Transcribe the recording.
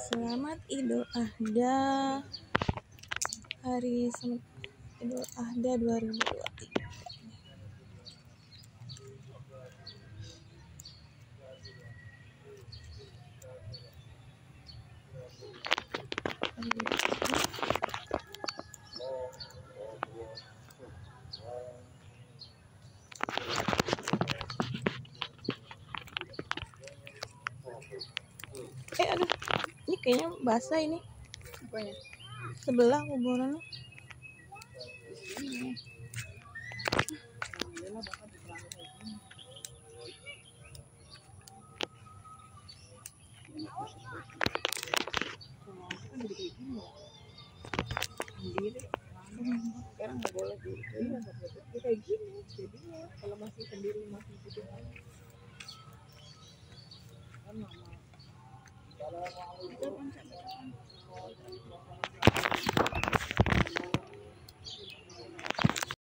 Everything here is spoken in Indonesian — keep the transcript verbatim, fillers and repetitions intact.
Selamat Idul Adha. Hari Idul Adha dua ribu dua puluh tiga. Eh aduh, ini kayaknya basah ini. Apanya? Sebelah kuburan. Ini. Alhamdulillah bapak diterang kayak gini. Kalau aku kan jadi kayak gini ya. Sendiri. Sekarang nggak boleh gitu ya. Ya kayak gini. Jadinya kalau masih sendiri masih gitu kan. Kan mama. Kita kan